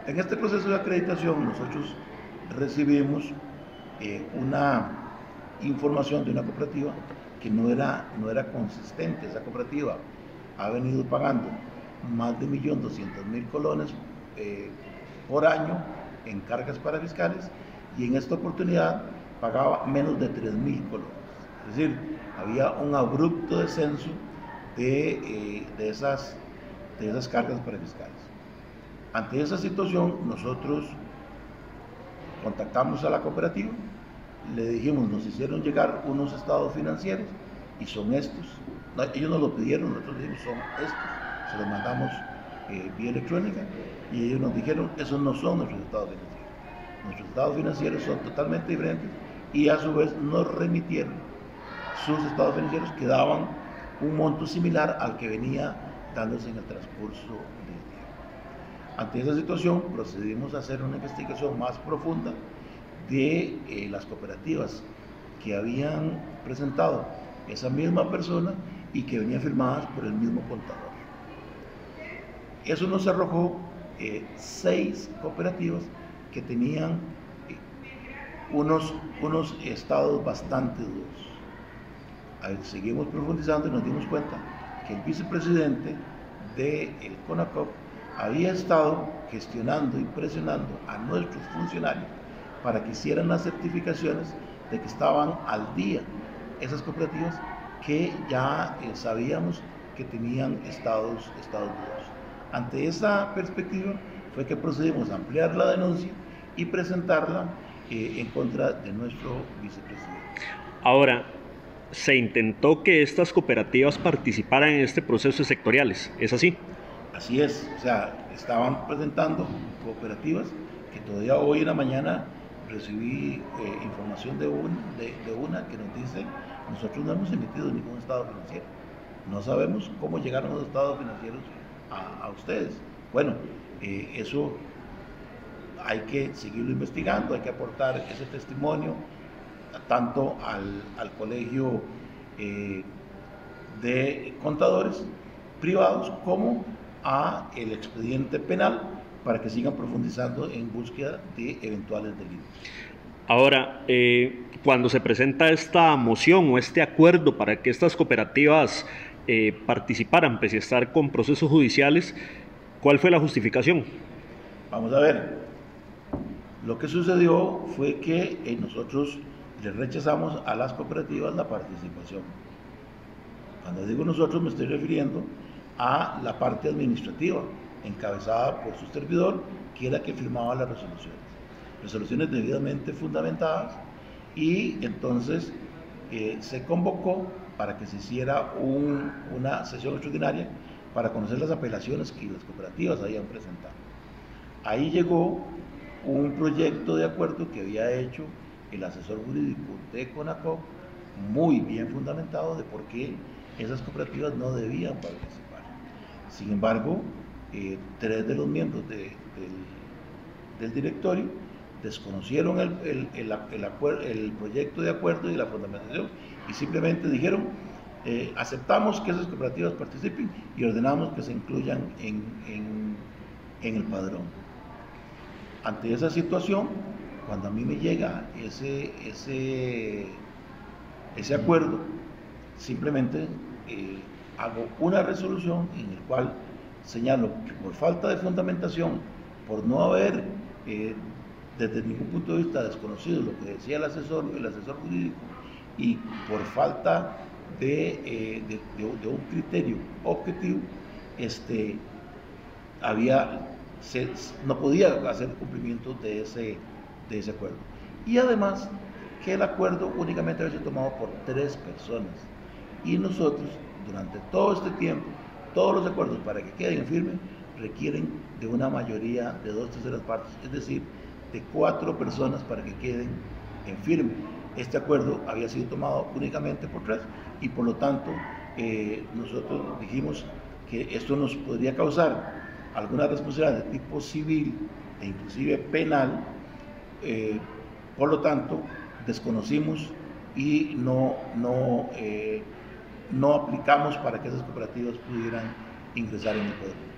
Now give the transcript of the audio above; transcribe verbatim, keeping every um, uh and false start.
En este proceso de acreditación nosotros recibimos eh, una información de una cooperativa que no era, no era consistente. Esa cooperativa ha venido pagando más de un millón doscientos mil colones eh, por año en cargas parafiscales, y en esta oportunidad pagaba menos de tres mil colones. Es decir, había un abrupto descenso de, eh, de, esas, de esas cargas parafiscales. Ante esa situación, nosotros contactamos a la cooperativa, le dijimos, nos hicieron llegar unos estados financieros y son estos. No, ellos nos lo pidieron, nosotros dijimos, son estos. Se los mandamos eh, vía electrónica y ellos nos dijeron, esos no son nuestros estados financieros. Nuestros estados financieros son totalmente diferentes, y a su vez nos remitieron sus estados financieros que daban un monto similar al que venía dándose en el transcurso del tiempo. Ante esa situación procedimos a hacer una investigación más profunda de eh, las cooperativas que habían presentado esa misma persona y que venían firmadas por el mismo contador. Eso nos arrojó eh, seis cooperativas que tenían eh, unos, unos estados bastante duros. Ahí seguimos profundizando y nos dimos cuenta que el vicepresidente del CONACOP había estado gestionando y presionando a nuestros funcionarios para que hicieran las certificaciones de que estaban al día esas cooperativas que ya eh, sabíamos que tenían estados, estados duros. Ante esa perspectiva fue que procedimos a ampliar la denuncia y presentarla eh, en contra de nuestro vicepresidente. Ahora, se intentó que estas cooperativas participaran en este proceso de sectoriales, ¿es así? Así es, o sea, estaban presentando cooperativas que todavía hoy en la mañana recibí eh, información de, un, de, de una que nos dice, nosotros no hemos emitido ningún estado financiero, no sabemos cómo llegaron los estados financieros a, a ustedes. Bueno, eh, eso hay que seguirlo investigando, hay que aportar ese testimonio tanto al, al colegio eh, de contadores privados como a el expediente penal, para que sigan profundizando en búsqueda de eventuales delitos. Ahora, eh, cuando se presenta esta moción o este acuerdo para que estas cooperativas eh, participaran pese a estar con procesos judiciales, ¿cuál fue la justificación? Vamos a ver, lo que sucedió fue que eh, nosotros le rechazamos a las cooperativas la participación. Cuando digo nosotros me estoy refiriendo a la parte administrativa, encabezada por su servidor, que era la que firmaba las resoluciones. Resoluciones debidamente fundamentadas, y entonces eh, se convocó para que se hiciera un, una sesión extraordinaria para conocer las apelaciones que las cooperativas habían presentado. Ahí llegó un proyecto de acuerdo que había hecho el asesor jurídico de CONACOP, muy bien fundamentado de por qué esas cooperativas no debían participar. Sin embargo, eh, tres de los miembros de, del, del directorio desconocieron el, el, el, el, acuerdo, el proyecto de acuerdo y la fundamentación, y simplemente dijeron, eh, aceptamos que esas cooperativas participen y ordenamos que se incluyan en, en, en el padrón. Ante esa situación, cuando a mí me llega ese, ese, ese acuerdo, simplemente eh, hago una resolución en la cual señalo que por falta de fundamentación, por no haber eh, desde ningún punto de vista desconocido lo que decía el asesor, el asesor jurídico, y por falta de, eh, de, de, de un criterio objetivo, este, había, se, no podía hacer cumplimiento de ese, de ese acuerdo. Y además que el acuerdo únicamente había sido tomado por tres personas, y nosotros durante todo este tiempo, todos los acuerdos para que queden en firme requieren de una mayoría de dos terceras partes, es decir, de cuatro personas para que queden en firme. Este acuerdo había sido tomado únicamente por tres, y por lo tanto eh, nosotros dijimos que esto nos podría causar alguna responsabilidad de tipo civil e inclusive penal, eh, por lo tanto desconocimos y no, no, eh, no aplicamos para que esas cooperativas pudieran ingresar en el poder.